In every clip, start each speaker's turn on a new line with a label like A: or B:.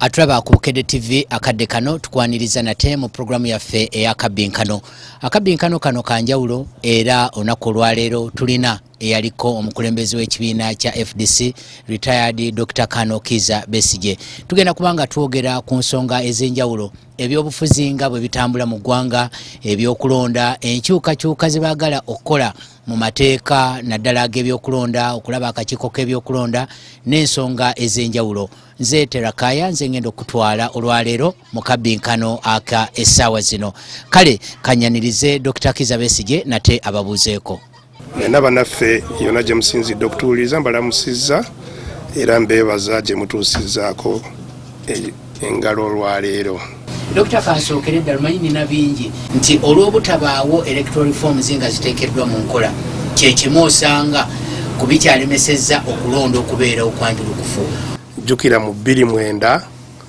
A: Atraba ku Bukedde TV akadde kano tukwaniriza nate mu programu yaffe eyakabinkano. Akabinkano kano kanjawulo era onako lwaleero tulina eyaliko omukulembeze w'ekibiina kya FDC retired Dr. Kano Kizza Besigye. Tugenda kubanga twogera ku nsonga ez'enjawulo ebyobufuzi nga bwe bitambula mu ggwanga, ebyokulonda, enkyukakyuka ze baagala okukola mu mateeka naddala g'ebyokulonda, okulaba akakiiko k'ebyokulonda n'ensonga ez'enjawulo. Nze terakaya nze ngenda okutwala olwaleero mu kabinkano aka essaawa zino. Kale kanyanirize Dr. Kizza Besigye nate ababuuzeeko.
B: Naba naffe yona gye musinzidde okutuwuliriza mbalamusizza era mbeebaza gye mutuusizzaako engalo olwaleero.
A: Dr. Kansokere ddala manyi nina bingi nti olw'obutabaawo electoral reforms nga ziteekeddwa mu nkola kye kimu osanga ku bikyalemesezza okulonda okubeera okwanjulukufu.
B: Jjukira mu 2009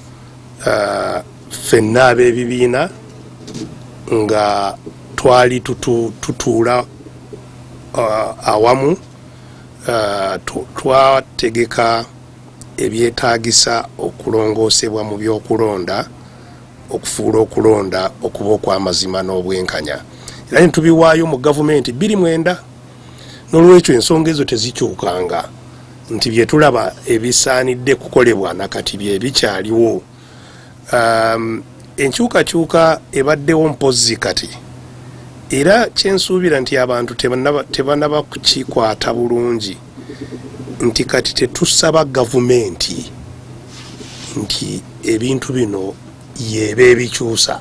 B: ffenna ab'ebibiina nga twali tutuula awamu twategeka ebyetaagisa okulongoosebwa mu byokulonda okufuula okulonda okuba okw'amazima n'obwenkanya era ne tubiwaayo mu gavumenti 2009 n'olwekyo ensonga ezo tezikyukanga nti bye tulaba ebisaanidde kukolebwa nakati bye bikyaliwo. Enkyukakyuka ebaddewo mpozzi kati era kyensuubira nti abantu tebanaba kukikwata bulungi nti kati tetusaba gavumenti nti ebintu bino yeba ebikyusa.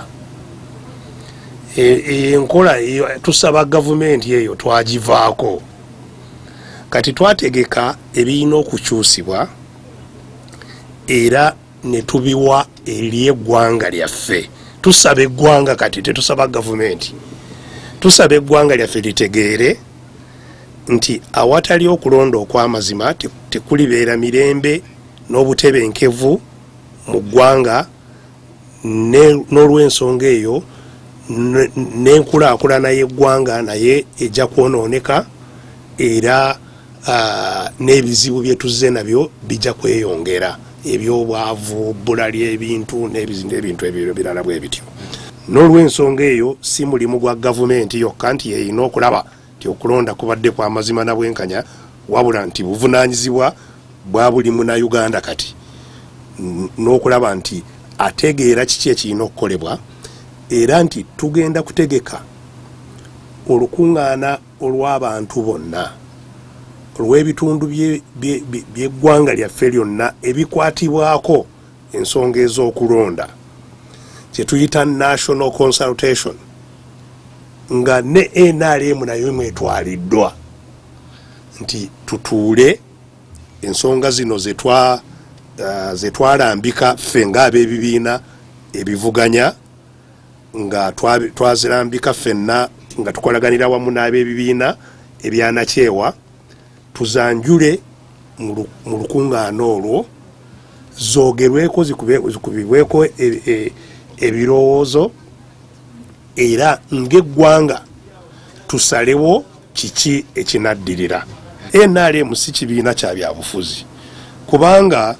B: Enkola tusaba gavumenti eyo twagivaako. Kati twategeka ebirina okukyusibwa era ne tubiwa eri eggwanga lyaffe. Tusaba eggwanga kati tetusaba gavumenti. Tusaba eggwanga lyaffe litegeere nti awatali okulonda okw'amazima tekulibeera mirembe n'obutebenkevu mu ggwanga, n'olw'ensonga eyo n'enkulaakulana y'eggwanga naye ejja kwonooneka era n'ebizibu bye tuzze nabyo bijja kweyongera, ebyobwavu, bbula ly'ebintu n'ebintu ebyo birala bwe bityo. N'olw'ensonga eyo si mulimu gwa gavumenti yokka nti yeyina okulaba nti okulonda kubadde kwa mazima na bwenkanya, wabula nti buvunaanyizibwa bwa buli Munnayuganda kati n'okulaba nti ategeera kiki ekirina okukolebwa era nti tugenda kutegeka olukuŋŋaana olw'abantu bonna olw'ebitundu by'eggwanga lyaffe lyonna ebikwatibwako ensonga ez'okulonda, kye tuyita national consultation, nga ne NRM nayo mwetwaliddwa nti tutuule ensonga zino ze twalambika ffe ng'ab'ebibiina ebivuganya, nga twazirambika ffenna nga tukolaganira wamu n'ab'ebibiina ebyanakyewa, tuzanjule mu lukuŋŋaana olwo zoogerweko zikubibweko ebirowoozo era ng'eggwanga tusalewo kiki ekinaddirira. NRM si kibiina kya byabufuzi kubanga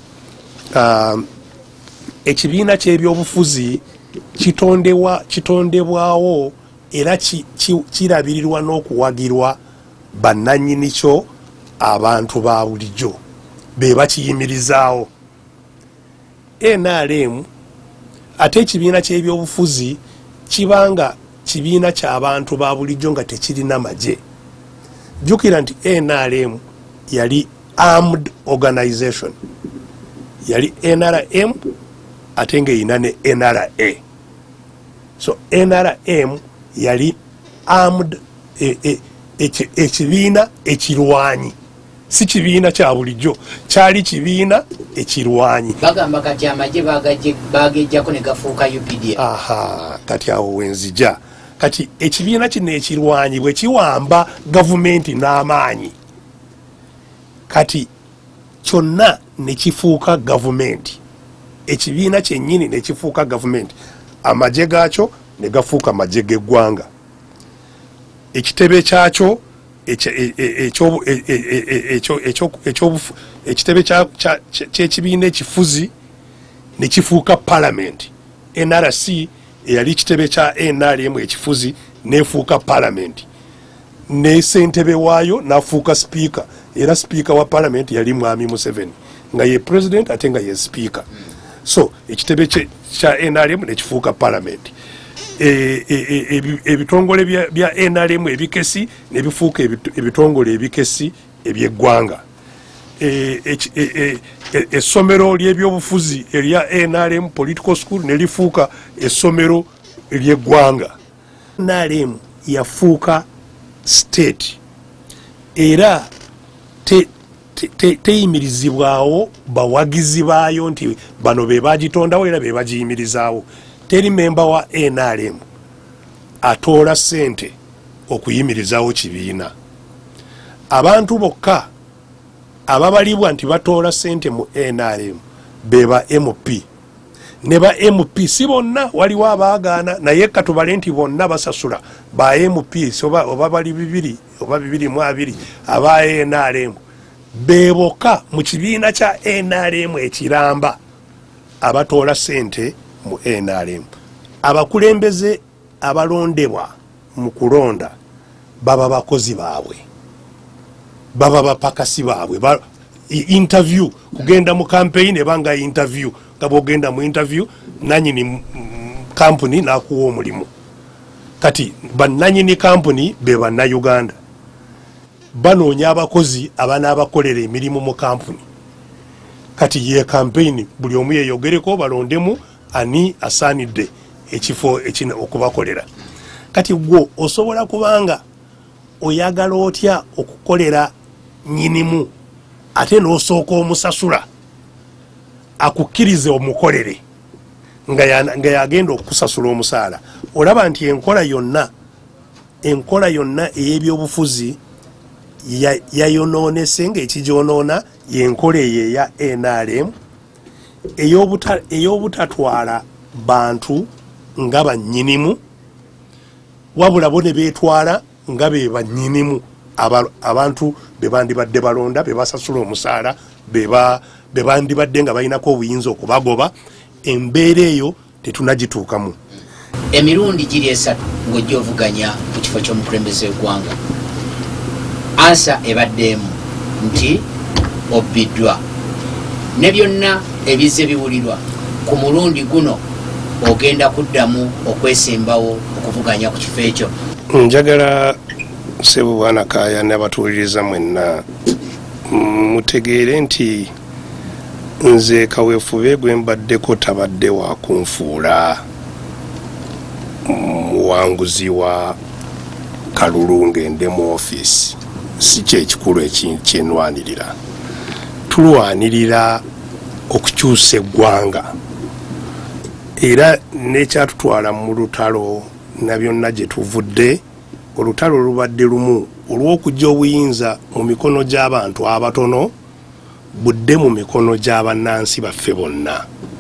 B: ekibiina ky'ebyobufuzi kitondebwawo era kirabirirwa n'okuwagirwa bannannyini kyo abantu ba bulijjo be bakiyimirizaawo. NRM ate ekibiina ky'ebyobufuzi kibanga kibiina ky'abantu ba bulijjo nga tekirina magye. Jjukira nti NRM yali armed organization, yali NRM ate ng'eyina ne NRA. So NRM yali armed ekibiina ekirwanyi, si kibiina kya bulijjo, kyali kibiina ekirwanyi.
A: Bagamba kati amagye bagejjako ne gafuuka UPDF.
B: Aha, kati awo wenzija. Kati ekibiina kino ekirwanyi bwe kiwamba gavumenti n'amaanyi, kati kyonna ne kifuuka gavumenti. Ekibiina kyennyini ne kifuuka gavumenti, amagye gaakyo ne gafuuka magye g'eggwanga. Ekitebe kyakyo ekitebe ky'ekibiina ekifuzi nekifuuka parliament. NRC eyali kitebe kya NRM ekifuzi nefuuka parliament, ne ssentebe waayo nafuuka speaker, era speaker wa parliament yali mwami Museveni nga ye president ate nga ye speaker. So ekitebe kya NRM nekifuuka parliament. Ebitongole bya NRM ebikesi nebifuuka ebitongole ebikesi ebyeggwanga. Essomero ly'ebyobufuzi erya NRM political school nelifuuka essomero ery'eggwanga. NRM yafuuka state era teyimirizibwawo bawagizi baayo nti bano be bagitondawo era be bagiyimirizaawo. Teri memba wa NRM atoola ssente okuyimirizaawo kibiina. Abantu bokka ababalibwa nti batoola ssente mu NRM beba MP. Ne ba MP si bonna, waliwo abaagaana naye katubale nti bonna basasula ba MP oba bali 2 oba 220 aba NRM beboka mu kibiina kya NRM ekiramba abatoola ssente mu NRM. Abakulembeze abalondebwa mu kulonda baba bakozi baabwe, baba bapakasi baabwe. Interview kugenda mu campaign ebanga interview nga bogenda mu interview nanyini company nakuwa omulimu. Kati bananyini company be banna Uganda banoonya abakozi abanaabakolera emirimu mu company. Kati ye campaign buli omu yeyogereko balondemu ani asaanidde ekifo ekina okubakolera. Kati gwo osobola kubanga oyagala otya okukolera nyinimu ate n'osooka omusasula akukkirize omukolere nga yagenda okusasula omusaala. Olaba nti enkola yonna ey'ebyobufuzi yayonoonese ng'ekigyonoona y'enkola eyo eya NRM ey'obutatwala bantu nga bannyinimu, wabula bo ne beetwala nga be bannyinimu abantu be bandibadde balonda, be basasula omusaala, be bandibadde nga balinako obuyinza okubagoba. Embeera eyo tetunagituukamu.
A: Emirundi giri 3 ng'ojja ovuganya ku kifo ky'omukulembeze w'eggwanga, ansa ebaddemu nti obbiddwa, ne byonna ebizze biwulirwa. Ku mulundi guno ogenda kuddamu okwesimbawo okuvuganya ku kifo ekyo?
B: Njagala Ssebo Bwana Kaaya n'abatuuliriza mwenna mutegeere nti nze kaweefube gwe mbaddeko tabadde wa kunfuula muwanguzi wa kalulu ngende mu ofiisi. Si kyekikulu ekyenwanirira. Tulwanirira okukyusa eggwanga era n'ekyatutwala mu lutalo na byonna gye tuvudde. Olutalo lubadde lumu olw'okujja obuyinza mu mikono gy'abantu abatono budde mu mikono gy'abannansi baffe bonna.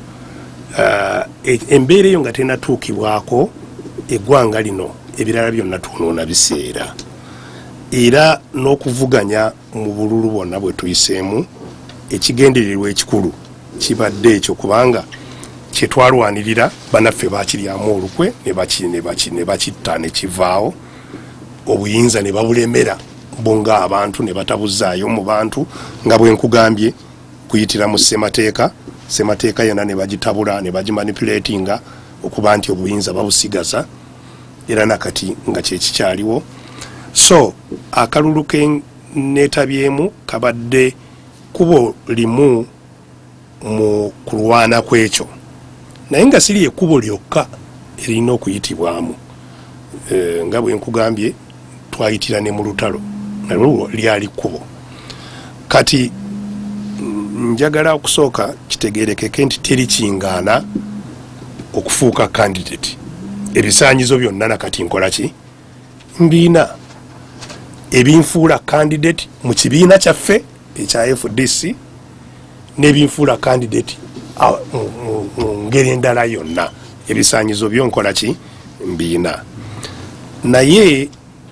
B: Embeera eyo nga tenatuukibwako eggwanga lino ebirala byonna twonoona biseera, era n'okuvuganya mu bululu bwonna bwe tuyiseemu ekigendererwa ekikulu kibadde ekyo, kubanga kye twalwanirira bannaffe bakiryamu olukwe ne bakitta ne kivaawo, obuyinza ne babulemera bo nga abantu ne batabuzaayo mu bantu nga bwe nkugambye kuyitira mu ssemateeka. Ssemateeka yonna ne bagitabula ne bagimanipulatinga okuba nti obuyinza babusigaza, era nakati nga kyekikyaliwo. So akalulu ke neetabyemu kabadde kubo limu mu kulwana kwekyo, naye nga siri ekkubo lyokka erina okuyitibwamu. Nga bwe nkugambye twayitira ne mu lutalo nalwo lyali kkubo. Kati njagala okusooka kitegeerekeke nti teri kingaana okufuuka candidate. Ebisaanyizo byonna nakati nkola ki? Mbiina ebinfuula candidate mu kibiina kyaffe ekya FDC n'ebinfuula candidate mu ngeri endala yonna. Ebisaanyizo byo nkola ki? Mbiina. Naye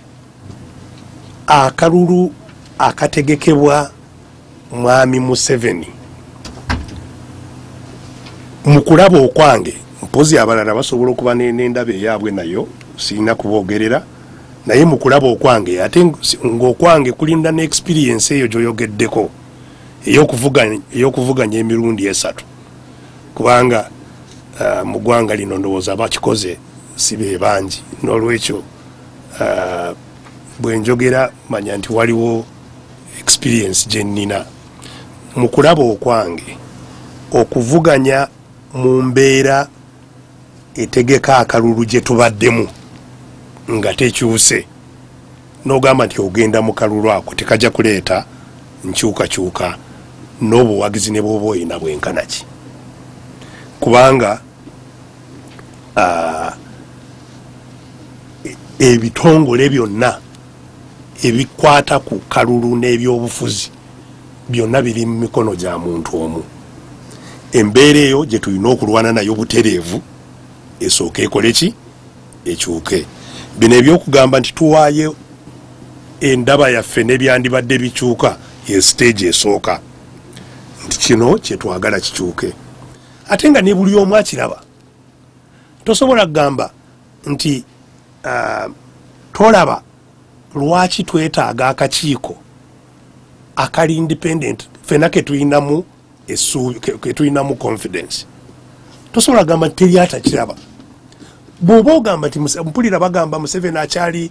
B: akalulu akategekebwa mwami Museveni mukulaba okwange mpozi abalala basobola okuba n'endaba eyaabwe nayo sirina kuboogerera naye mukulaba okwange ate ng'okwange kulinda ne experience eyo gy'oyogeddeko ey'okuvuganya emirundi 3 kubanga mu ggwanga lino ndowooza bakikoze si be bangi n'olwekyo bwe njogera manya nti waliwo experience gye nnina mu kulaba okwange okuvuganya mu mbeera etegeka akalulu gye tubaddemu nga tekyuse n'ogamba nti ogenda mu kalulu ako tekajja kuleeta nkyukakyuka n'obuwagizi ne bw'oba oyina bwenkanaki kubanga ebitongole byonna ebikwata ku kalulu n'ebyobufuzi byonna biri mu mikono gya muntu omu embeera eyo gye tulina okulwana nayo butereevu esooka ekole ki ekyuke bino ebyokugamba nti tuwaaye endaba yaffe n'ebyandibadde bikyuka ye stage esooka nti kino kyetwagala kikyuke ate nga ne buli omu akiraba tosobola kugamba nti tolaba lwaki twetaaga akakiiko akali independent fena ketulinamu ketulinamu confidence tosobola kugamba nti teri atakiraba bw'oba ogamba nti mpulira bagamba Museveni akyali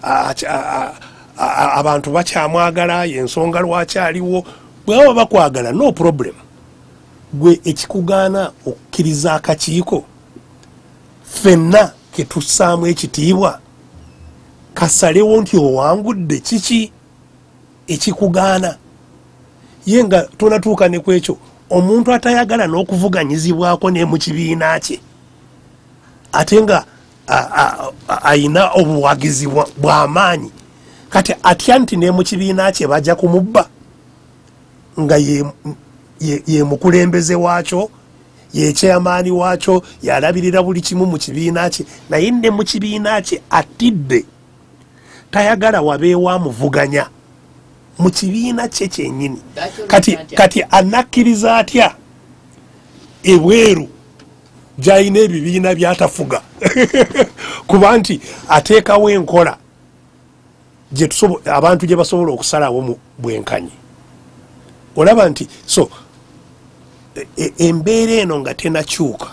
B: abantu bakyamwagala yensonga lwakyaliwo bw'aba bakwagala no problem gwe ekikugaana okukkiriza akakiiko fenna ketussaamu ekitiibwa kasalewo nti owangudde kiki ekikugaana ye nga tonatuuka ne kwekyo omuntu atayagala n'okuvuganyizibwako ne mu kibiina kye ate nga ayina obuwagizi bw'amaanyi kati atya nti ne mu kibiina kye bajja kumubba nga ye mukulembeze waakyo ye chairman waakyo yalabirira buli kimu mu kibiina kye naye ne mu kibiina kye atidde tayagala wabeewo amuvuganya mu kibiina kye kyennyini kati anakkiriza atya ebweru gy'alina ebibiina by'atafuga kuba nti ateekawo enkola abantu gye basobola okusalawo mu bwenkanyi olaba nti so embeera eno nga tenakyuka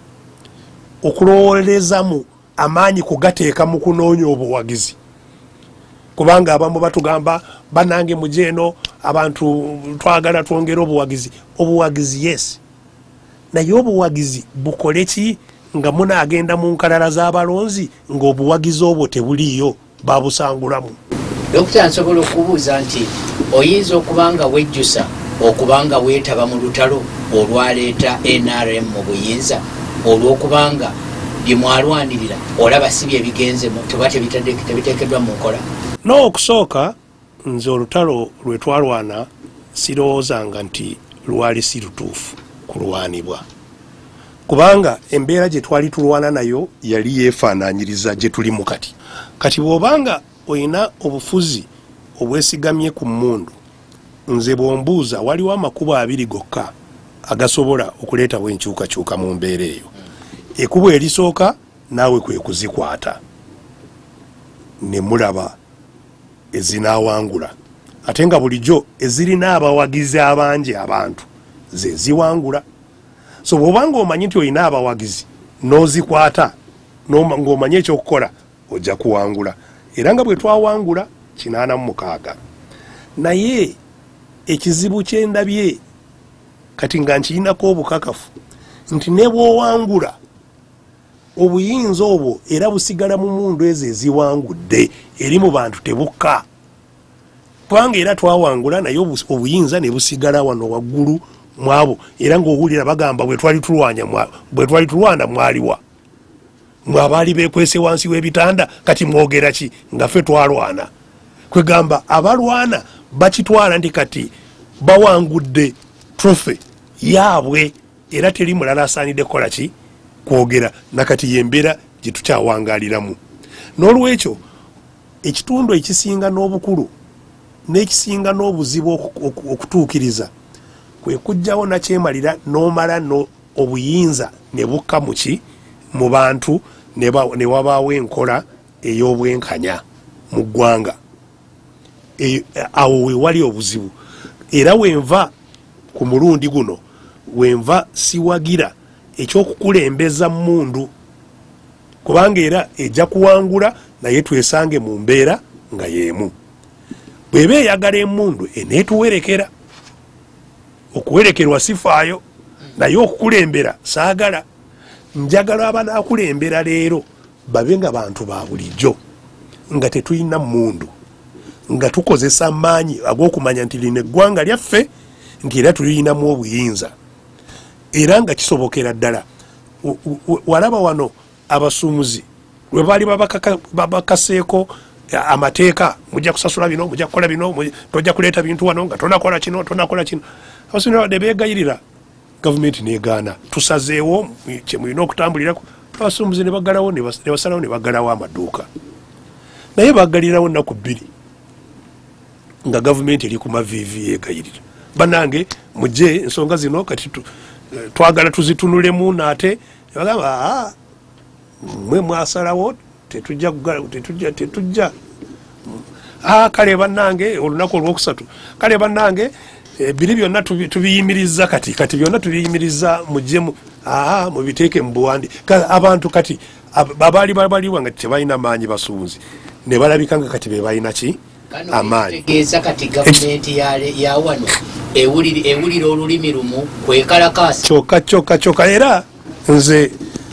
B: okulowooleza mu amaanyi kugateeka mu kunoonya obuwagizi kubanga abamu batugamba banange mujeeno abantu twagala twongera obuwagizi yes naye obuwagizi bukole ki nga munaagenda mu nkalala z'abalonzi ng'obuwagizi obwo tebuliiyo babusangulamu.
A: Dokita nsobola okubuuza nti oyinza okubanga wejjusa okubanga weetaba mu lutalo olwaleeta NRM mu buyinza olw'okubanga bye mwalwanirira olaba si bye bigenzemu tuba tebiteekeddwa mu nkola?
B: No, okusooka nze olutalo lwe twalwana sirowoozanga nti lwali si lutuufu kulwanibwa kubanga embeera gye twali tulwana nayo yali yeefaanaanyiriza gye tulimu kati bw'obanga oyina obufuzi obwesigamye ku mmundu nze bw'ombuuza waliwo amakubo 2 gokka agasobola okuleetawo enkyukakyuka mu mbeera eyo. Ekkubo erisooka naawe kwe kuzikwata ne mulaba ezinaawangula ate nga bulijjo ezirina abawagizi abangi abantu ze ziwangula. So bw'obanga omanyi nti olina abawagizi n'ozikwata ng'omanyi ekyokukola ojja kuwangula era nga bwe twawangula 86 naye ekizibu kyendabye kati nga nkirinako obukakafu nti ne bw'owangula obuyinza obwo era busigala mu mundu ezo eziwangudde eri mu bantu tebukka kubanga era twawangula naye obuyinza ne busigala wano waggulu mwabo era ng'owulira bagamba bwe twali tulwana mwaliwa mwe abaali beekwese wansi w'ebitanda kati mwogera ki nga ffe twalwana kwegamba abalwana bakitwala nti kati bawangudde trofe yaabwe era teri mulala asaanidde kukola ki kwogera nakati yembeera gye tukyawangaaliramu. N'olwekyo ekitundu ekisinga n'obukulu n'ekisinga n'obuzibu okutuukiriza kwe kujjawo nakyemalira n'omala obuyinza ne bukka mu bantu ne wabaawo enkola ey'obwenkanya mu ggwanga. Awo we wali obuzibu. Era wenva ku mulundi guno wenva siwagira ekyokukulembeza mundu, kubanga era ejja kuwangula naye twesange mu mbeera nga yeemu. Bw'eba eyagala emundu eneetuwerekera. Okuwerekerwa sifaayo, naye okukulembera saagala. Njagala abanaakulembera leero babe nga bantu ba bulijjo, nga tetulina mundu, nga tukozesa amaanyi ag'okumanya nti lino eggwanga lyaffe, nti era tulinamu obuyinza, era nga kisobokera ddala. Walaba wano abasuumuzi lwe baali babakaseeko amateeka, mujja kusasula bino, mujja kukola bino, tojja kuleeta bintu wano nga tonakola kino, tonakola kino. Abasuumuzi wadde beegayirira, gavumenti neegaana. Tusazeewo kye mulina okutambulirako. Abasuumuzi ne baggalawo ne basalawo ne baggalawo amaduuka. Naye baggalirawo nnaku 2 nga gavumenti eri ku maviivi yeegayirira. Bannange mujje ensonga zino kati twagala tuzitunulemu naate bagamba mwe mwasalawo tetujja kale bannange olunaku olwokusatu kale bannange biri byonna tubiyimiriza kati byonna tubiyimiriza mujjemu mubiteeke mu buwandi. Abantu kati abaali baliwa nga tebalina maanyi basuubuzi ne balabika nga kati be balina ki amaanyi.
A: Tegeeza kati gavumenti ya wano ewulira olulimi lumu kwekalakaasa
B: kyokka. Era nze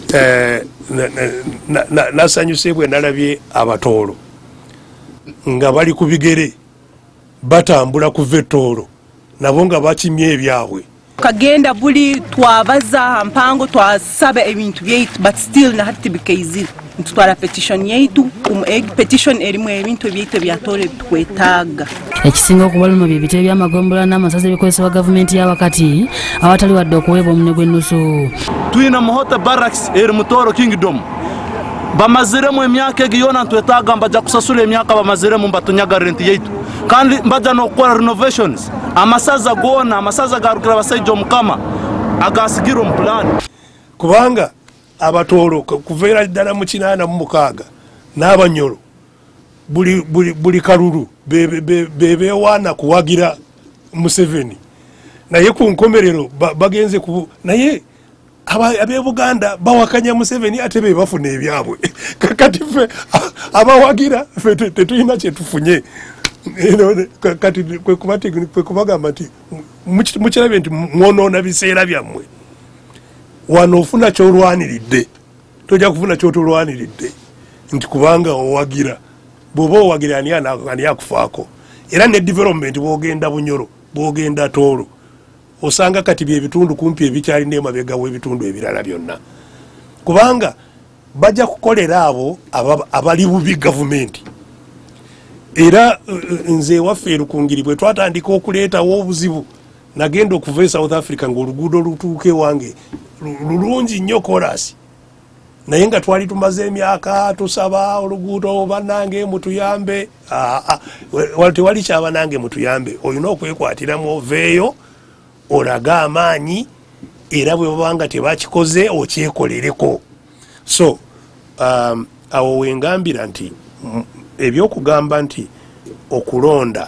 B: nasanyuse bwe nalabye abatoolo nga bali ku bigere batambula kuva ettoolo nabo nga bakimye ebyabwe.
C: Kagenda buli twabaza mpango twasaba ebintu byaitu but still na hati bikaizira ntutwara petition yaitu petition erimu ebintu byaitu byatore twetaaga.
D: Ekisinga okubaluma bibite by'amagombola n'amasaza ebikozesebwa gavumenti y'awakati awatali wadde okuweebwa omune gw'ennusu.
E: Tuyina muhota barracks eri mutoro kingdom bamaziremu emyaka egiyona ntwetaaga mbajja kusasula emyaka bamaziremu mbatunyaga rent yaitu kandi mbajja n'okukora renovations. Amasaza gona amasaza garukira basajja omukama agasigira mu plan,
B: kubanga abatoolo kuveera ddala mu 86 n'abanyolo buli kalulu bebeewaana kuwagira Museveni, naye ku nkomerero bagenze ku naye ab'e Buganda bawakanya Museveni ate be bafuna ebyabwe. Kati ffe abawagira ffe tetulina kye tufunye. Kati kwekubagamba nti mukirabye nti mwonoona biseera byammwe. Wano ofuna kyolwaniridde, tojja kufuna kyotolwaniridde nti kubanga owagira. Bw'oba owagira ani akufaako. Era ne development bw'ogenda Bunyoro bw'ogenda Tooro osanga kati byebitundu kumpi ebikyalina emabega w'ebitundu ebirala byonna, kubanga bajja kukolera abo abali bubi gavumenti. Era nze waffe erukungiri bwe twatandika okuleetawo obuzibu nagenda okuva e South Africa ng'oluguudo lutuuke wange lulungi nnyo korasi, naye nga twali tumaze emyaka tusaba oluguudo bannange mutuyambe. Tewali kyaba nange mutuyambe, olina okwekwatiramu oveeyo olaga amaanyi, era bwe babanga tebakikoze okyekolereko. So awo wengambira nti ebyokugamba nti okulonda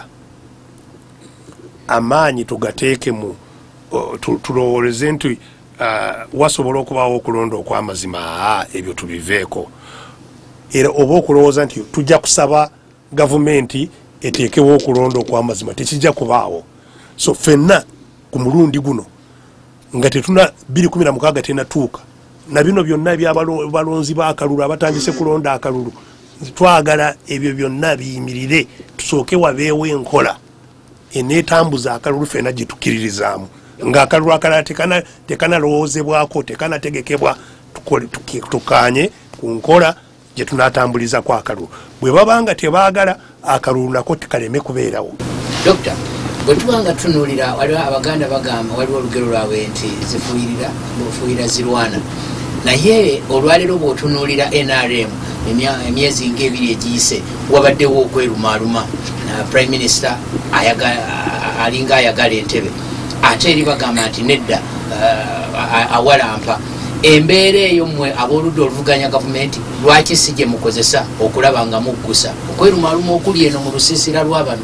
B: amaanyi tugateeke mu tulowoleze nti wasobola okubaawo okulonda okw'amazima, ebyo tubiveeko. Era oba okulowooza nti tujja kusaba gavumenti eteekewo okulonda okw'amazima, tekijja kubaawo. So ffenna ku mulundi guno nga tetuna 2016 tenatuuka na bino byonna ebyabalonzi b'akalulu abatandise kulonda akalulu, twagala ebyo byonna biyimirire, tusooke wabeewo enkola eneetambuza akalulu ffenna gye tukkiririzaamu, ng'akalulu akalala tekanalowoozebwako, tekanategekebwa, tukaanye ku nkola gye tunaatambulizaku akalulu. Bwe babanga tebaagala akalulu nako tikaleme kubeerawo.
A: Dokita, bwe tubanga tunuulira waliwo Abaganda bagamba waliwo olugero lwabwe nti zifuuyirira bw'ofuuyira zirwana, naye olwaleero bw'otunuulira NRM emyezi ng'ebiri egiyise wabaddewo okwerumaaluma, Prime Minister alinga ayagala entebe, ate eri bagamba nti nedda awalampa embeera eyo mmwe ab'oludda oluvuganya gavumenti lwaki si gye mukozesa okulaba nga muggusa okwerumaaluma okuli eno mu lusiisira lw'abano?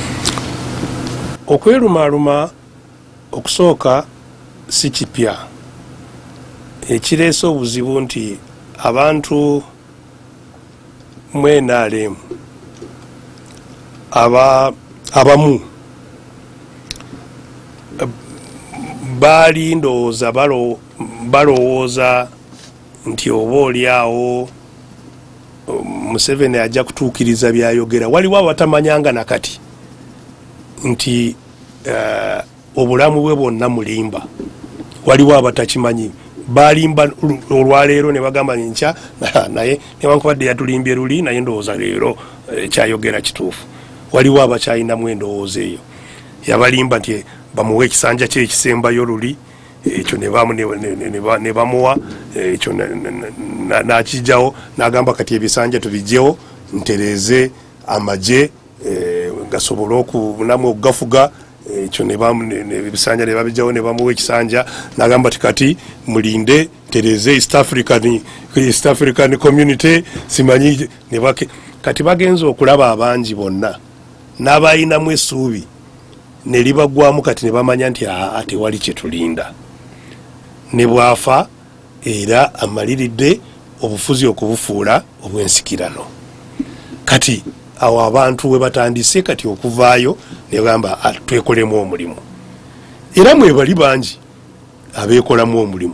B: Okwerumaaluma okusooka si kipya, ekireese obuzibu nti abantu mwenaalemu abamu baali ndowooza balowooza nti oba oli awo Museveni ajja kutuukiriza byayogera. Waliwo abatamanyanga nakati nti obulamu bwe bwonna mulimba. Waliwo abatakimanyi balimba olwaleero ne bagamba nkya naye newankubadde yatulimbye luli naye ndowooza leero kyayogera kituufu. Waliwo abakyalinamu endowooza eyo, yabalimba nti bamuwa ekisanja kye ekisembayo luli, ekyo ne bamuwa ekyo n'akijjawo n'agamba kati ebisanja tubijjewo ntereeze amagye gasobole okunamu okugafuga, ekyo ebisanja ne babijjawo ne bamuwa ekisanja n'agamba kati mulinde ntereeze East African Community simanyi kati bagenza okulaba abangi bonna n'abayinamu essuubi ne libagwamu kati ne bamanya nti tewali kyetulinda ne bwafa era amaliridde obufuzi okubufuula obwensikirano. Kati awo abantu we batandise kati okuvaayo ne bagamba twekolemu omulimu, era mwe bali bangi abeekolamu omulimu.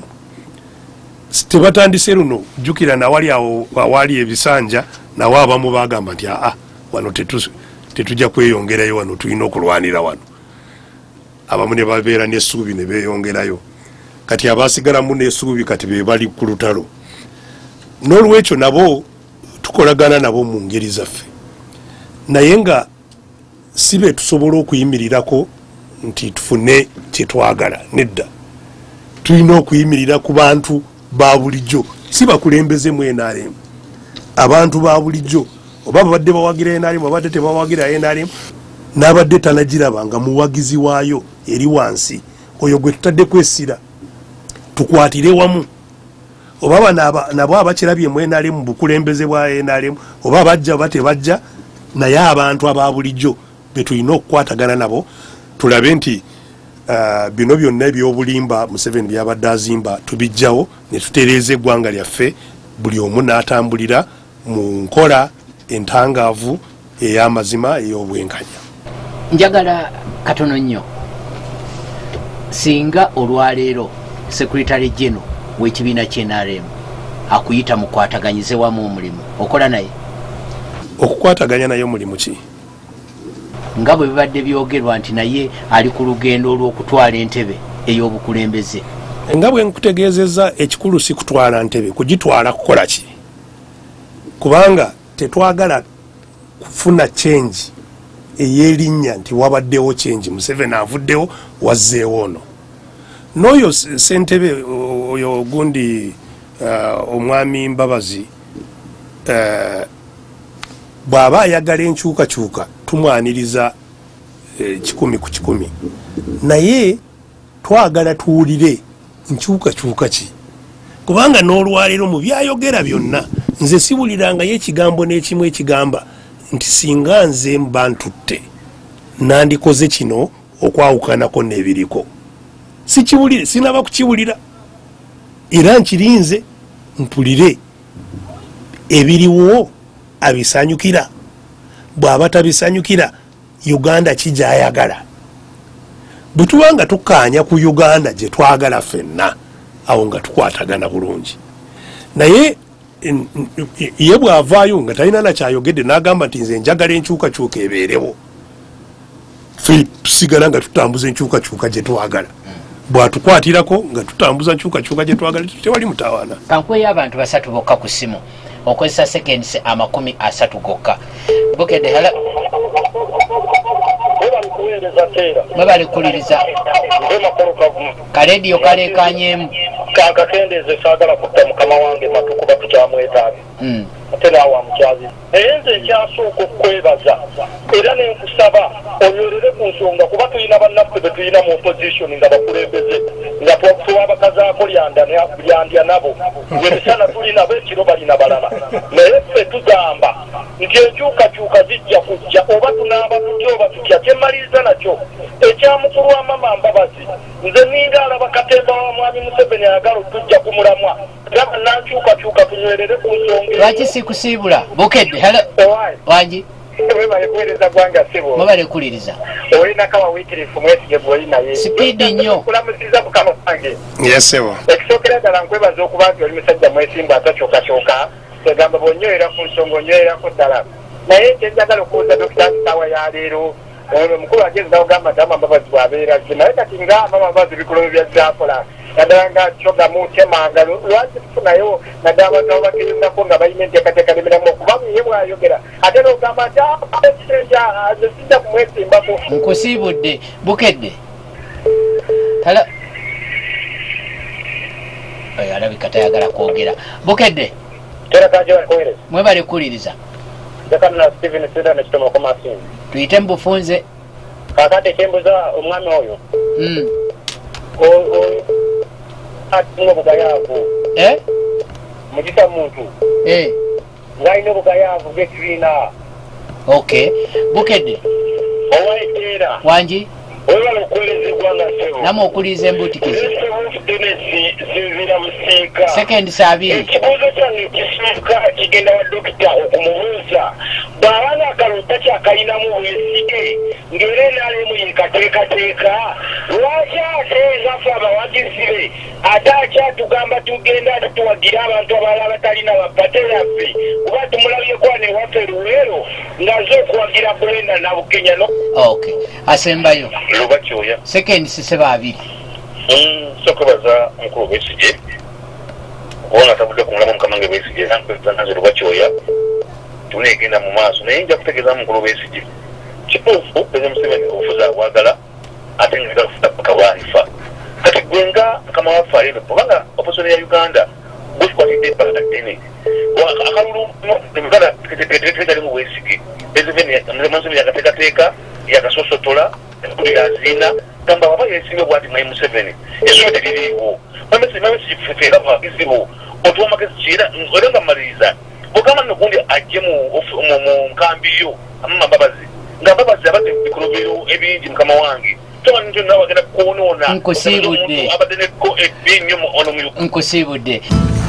B: Tebatandise luno, jjukira nawali awo awali ebisanja nawo abamu bagamba nti wano tetujja kweyongerayo, wano tulina okulwanira wano. Abamu ne babeera n'essuubi ne beeyongerayo, kati abasigalamu n'essuubi kati be bali ku lutalo. N'olwekyo nabo tukolagana nabo mu ngeri zaffe, naye nga si be tusobola okuyimirirako nti tufune kye twagala. Nedda, tulina okuyimirira ku bantu ba bulijjo, si bakulembeze mu NRM, abantu ba bulijjo, oba babadde bawagira NRM babadde tebawagira NRM, n'abadde tanagiraba nga muwagizi waayo eri wansi, oyo gwe tutadde kwessira tukwatire wamu. Oba nabo abakirabye mu NRM mu bukulembeze bwa NRM, oba bajja oba tebajja, naye abantu aba bulijjo be tulina okukwatagana nabo tulabe nti bino byonna ebyobulimba Museveni byabadde azimba tubijjawo ne tutereeza eggwanga lyaffe, buli omu n'atambulira mu nkola entangaavu ey'amazima ey'obwenkanya.
A: Njagala katono nnyo, singa olwaleero Secretary General w'ekibiina ky'NRM akuyita mukwataganyize wamu omulimu, okola naye?
B: Okukwataganya naye omulimu ki?
A: Nga bwe bibadde byogerwa nti naye ali ku lugendo olw'okutwala entebe ey'obukulembeze.
B: Nga bwe nkutegeezezza, ekikulu si kutwala ntebe, kugitwala kukola ki? Kubanga tetwagala kufuna change ey'erinnya nti wabaddewo change, Museveni avuddewo wazzeewo ono. N'oyo ssentebe oyo gundi omwami Mbabazi bw'aba ayagala enkyukakyuka tumwaniriza 100 naye twagala tuwulire nkyukakyuka ki, kubanga n'olwaleero mu byayogera byonna nze sibulirangayo ekigambo n'ekimu ekigamba nti singa nze mba ntutte nandikoze kino okwawukanako n'ebiriko. Sikiwulire, sinaba kukiwulira, era nkirinze mpulire ebiriwo abisanyukira. Bw'aba tabisanyukira, Uganda kijayagala. Bwe tuba nga tukaanya ku Uganda gye twagala ffenna, awo nga tukwatagana bulungi. Naye ye bw'avaayo nga talina nakyayogedde n'agamba nti nze njagala enkyukakyuka ebeerewo, ffe tusigala nga tutambuza enkyukakyuka gye twagala. Bw'atukwatirako nga tutambuza nkyukakyuka gye twagala, tewali mutawaana.
A: Kankweyo abantu 3 bokka ku ssimu okozesa seconds 30 gokka. Bukedde hala mwebali kuliriza kaleediyo kaleekanyemu
F: kakakendeze saagala kutta mukama wange matukuba tukyamwetaaga ate naawe amukyazi naye nze nkyasooka okwebaza era nenkusaba onywerere ku nsonga kuba tulina bannaffe be tulina mu opposition nga bakulembeze nga tuwa abakazi bakolyako lyandya nabo emisana tulina bekiro balina balala naye ffe tugamba nti enkyukakyuka zijja kujja oba tunaaba tutya oba tutya kyemmaliriza nakyo ekyamukulu wa mama Mbabazi nze ninga alaba Katemba wa mwami Museveni ayagala tujja kumulamwa era bannankyukakyuka tunywerere ku nsonga
A: lwaki sikusiibula Bukedde hello wangi
F: webalekuweereza gwanga sibo
A: mubalekkuliriza
F: olina kawa wiikirifu Besigye gwolinaye
A: sipiidi nnyo
F: kulamusiza bukama bwange
B: yesebo
F: ekisookera ddala nkwebaza okuba nti oli musajja mwesimba atakyokacyoka egamba bw'onywera ku nsonga onywererako ddala naye kyenjagala okubuuza dokita nsaawa ya leero omukulu agezeza ogamba nti Mama Mbabazi bw'abeera gye naye kati nga Mama Mbabazi bikolo byazaakola naddala nga kyogamu temanga lwaki tufunayo naddala abantu abo bageezako nga balina enteekateeka n'emiramu okuba muye bw'ayogera ate n'ogamba nti sijja kumwesimbako
A: nkusiibudde Bukedde hello oyo alabika tayagala kwogera Bukedde mwebalekkuliriza
F: Jakamna Steven Sida nekitomo kwa masini
A: tuyite mu bufunze
F: kakati kyembuza omwami oyo atinga bugayavu mugisa muntu ng'alina obugayavu bw'ekibiina
A: okay Bukedde
F: owaiteera
A: wangi
F: webala okuweerezebwa nga sebo
A: namwe okuliiza embutikizi
F: sinzira musiika
A: sekendi saabiri
F: ekibuuzo kyange kisooka kigenda wa dokita okumubuuza bw'aba ng'akalulu takyakalinamu Besigye ng'era enaalemu yekateekateeka lwaki ate ngaffe abawagizi be ate akyatugamba tugenda tutuwagira abantu abalala abatalina bapate yaffe kuba tumulabyeko wano ewaffe Luweero ng'aze okuwagira Brenda na Bukenya
A: okay asembayo
F: luba kyoya
A: sekendi siseba abiri
F: sokwebaza mukulu Besigye kubona atabudde kumulamu mukamange Besigye nampeza naze luba kyoya tunegenda mu maaso naye nja kutegeeza mukulu Besigye kituufu Pulezidenti Museveni obufuzi abwagala ate nga gafuta paka bwalifa kati gwe nga mukama waffe alebe kubanga opozisioni ya Uganda gukikwatidde ebbanga ddene akalulu Uganda tekali mu Besigye Museveni yagateekateeka yagasosotola enkulu yaziina gamba baba yesimbe bwati mwayi Museveni essomo teririiwo mamesifeera bwagizibu otuwa magezi kiera era nga mmaliriza bwogamba nogundi ajje mu nkambiyo Mama Mbabazi nga Mbabazi abadde bikolobero ebingi mukama wange tomanito nawe agenda kwonoona
A: nkusiibudde
F: abadde nekko ebbi nnyo ono mu
A: nkusiibudde